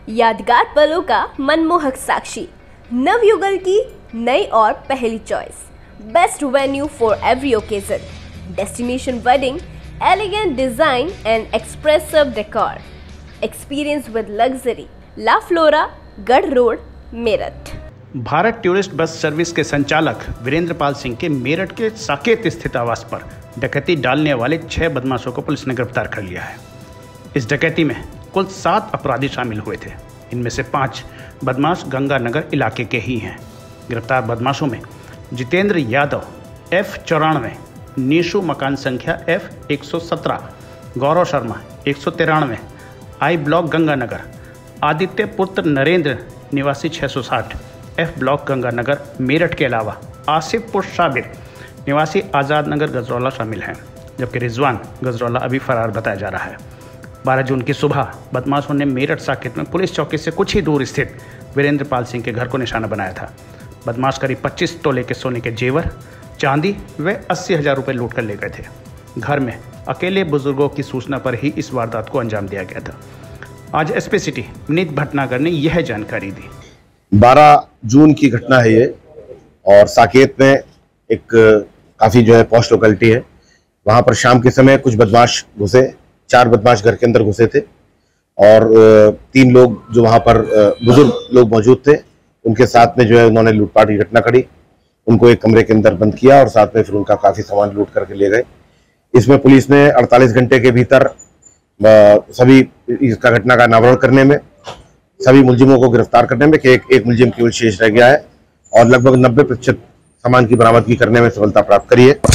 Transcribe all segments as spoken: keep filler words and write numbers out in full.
यादगार पलों का मनमोहक साक्षी, नवयुगल की नई और पहली choice, best venue for every occasion, destination wedding, elegant design and expressive decor, experience with luxury, La Flora, Garh road, Meerut. Bharat tourist bus service के संचालक वीरेंद्र पाल सिंह के मेरठ के साकेत स्थित आवास पर डकैती डालने वाले छह बदमाशों को पुलिस ने गिरफ्तार कर लिया है। इस डकैती में कुल सात अपराधी शामिल हुए थे। इनमें से पांच बदमाश गंगानगर इलाके के ही हैं। गिरफ्तार बदमाशों में जितेंद्र यादव एफ चौरानवे, नीशू मकान संख्या एफ एक सौ सत्रह, गौरव शर्मा एक सौ तिरानवे, आई ब्लॉक गंगानगर, आदित्य पुत्र नरेंद्र निवासी छः सौ साठ, एफ ब्लॉक गंगानगर मेरठ के अलावा आसिफ पुर शाबिर निवासी आज़ाद नगर गजरौला शामिल हैं, जबकि रिजवान गजरौला अभी फरार बताया जा रहा है। बारह जून की सुबह बदमाशों ने मेरठ साकेत में पुलिस चौकी से कुछ ही दूर स्थित वीरेंद्र पाल सिंह के घर को निशाना बनाया था। बदमाश करीब पच्चीस तोले के सोने के जेवर, चांदी व अस्सी हजार रुपये लूट कर ले गए थे। घर में अकेले बुजुर्गों की सूचना पर ही इस वारदात को अंजाम दिया गया था। आज एसपी सिटी विनीत भटनागर ने यह जानकारी दी। बारह जून की घटना है ये, और साकेत में एक काफ़ी जो है पॉश लोकेलिटी है। वहाँ पर शाम के समय कुछ बदमाश घुसे, चार बदमाश घर के अंदर घुसे थे और तीन लोग जो वहाँ पर बुजुर्ग लोग मौजूद थे, उनके साथ में जो है उन्होंने लूटपाट की घटना करी। उनको एक कमरे के अंदर बंद किया और साथ में फिर उनका काफ़ी सामान लूट करके ले गए। इसमें पुलिस ने अड़तालीस घंटे के भीतर सभी इसका घटना का अनावरण करने में, सभी मुलजिमों को गिरफ्तार करने में, कि एक एक मुलजिम केवल शेष रह गया है, और लगभग नब्बे प्रतिशत सामान की बरामदगी करने में सफलता प्राप्त करी है।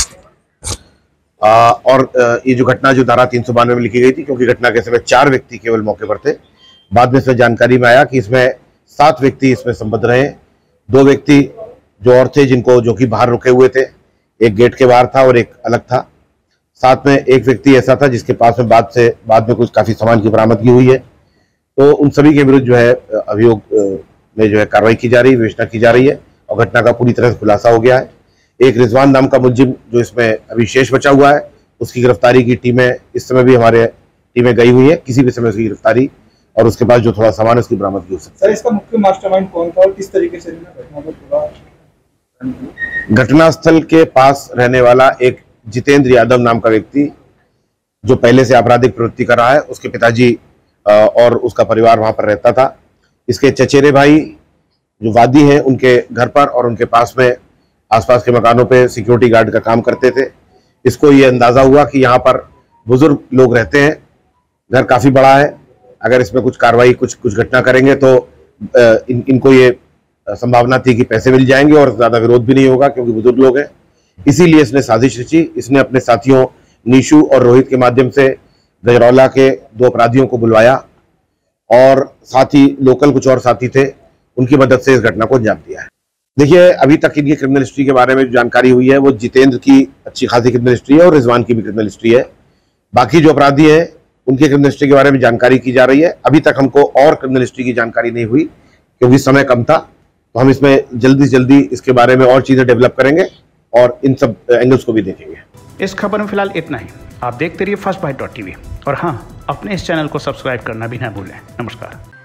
आ, और आ, ये जो घटना जो धारा तीन सौ बानवे में लिखी गई थी, क्योंकि घटना के समय चार व्यक्ति केवल मौके पर थे। बाद में इसमें जानकारी में आया कि इसमें सात व्यक्ति इसमें संबद्ध रहे। दो व्यक्ति जो और थे जिनको जो कि बाहर रुके हुए थे, एक गेट के बाहर था और एक अलग था। साथ में एक व्यक्ति ऐसा था जिसके पास में बाद से बाद में कुछ काफी सामान की बरामदगी हुई है। तो उन सभी के विरुद्ध जो है अभियोग में जो है कार्रवाई की जा रही है, विवेचना की जा रही है, और घटना का पूरी तरह से खुलासा हो गया है। एक रिजवान नाम का मुलजिम जो इसमें अभी शेष बचा हुआ है, उसकी गिरफ्तारी की टीमें इस समय भी हमारे टीमें गई हुई है। किसी भी समय उसकी गिरफ्तारी और उसके पास जो थोड़ा सामान है उसकी बरामदगी हो सकती है। सर, इसका मुख्य मास्टरमाइंड कौन था और किस तरीके से घटना को पूरा? घटनास्थल के पास रहने वाला एक जितेंद्र यादव नाम का व्यक्ति जो पहले से आपराधिक प्रवृत्ति कर रहा है, उसके पिताजी और उसका परिवार वहां पर रहता था। इसके चचेरे भाई जो वादी हैं, उनके घर पर और उनके पास में आसपास के मकानों पे सिक्योरिटी गार्ड का काम करते थे। इसको ये अंदाजा हुआ कि यहाँ पर बुजुर्ग लोग रहते हैं, घर काफी बड़ा है, अगर इसमें कुछ कार्रवाई कुछ कुछ घटना करेंगे तो इन, इनको ये संभावना थी कि पैसे मिल जाएंगे और ज्यादा विरोध भी नहीं होगा, क्योंकि बुजुर्ग लोग हैं। इसीलिए इसने साजिश रची। इसने अपने साथियों नीशू और रोहित के माध्यम से गजरौला के दो अपराधियों को बुलवाया और साथ ही लोकल कुछ और साथी थे, उनकी मदद से इस घटना को अंजाम दिया है। देखिए, अभी तक इनकी क्रिमिनल हिस्ट्री के बारे में जो जानकारी हुई है वो जितेंद्र की अच्छी खासी क्रिमिनल हिस्ट्री है और रिजवान की भी क्रिमिनल हिस्ट्री है। बाकी जो अपराधी हैं उनकी क्रिमिनल हिस्ट्री के बारे में जानकारी की जा रही है। अभी तक हमको और क्रिमिनल हिस्ट्री की जानकारी नहीं हुई, क्योंकि समय कम था। तो हम इसमें जल्दी से जल्दी इसके बारे में और चीजें डेवलप करेंगे और इन सब एंगल्स को भी देखेंगे। इस खबर में फिलहाल इतना ही। आप देखते रहिए फर्स्ट बाइट डॉट टीवी, और हाँ, अपने इस चैनल को सब्सक्राइब करना भी ना भूलें। नमस्कार।